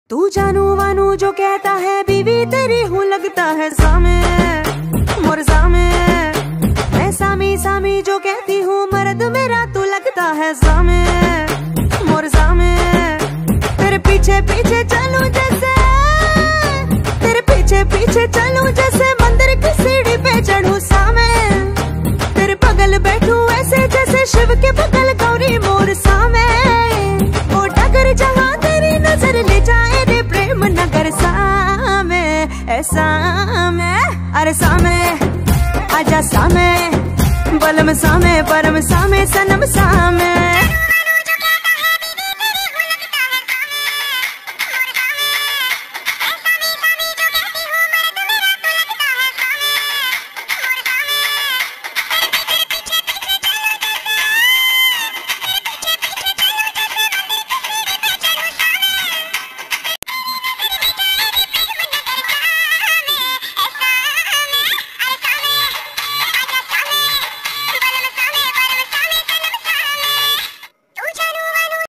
तू जानू वानू जो कहता है बीवी तेरी हूँ लगता है सामे मोर सामे। मैं सामी सामी जो कहती हूँ मर्द मेरा तू लगता है सामे मोर सामे। तेरे पीछे पीछे चलूं जैसे तेरे पीछे पीछे चलूं जैसे मंदिर की सीढ़ी पे चढ़ूं सामे। तेरे बगल बैठूं ऐसे जैसे शिव के बगल गौरी मोर सामे। वो डगर जहाँ तेरी नजर ले जाए रे प्रेम नगर सामे ऐसा मैं। अरे सामे आजा सामे बलम सामे परम सामे सनम सामे।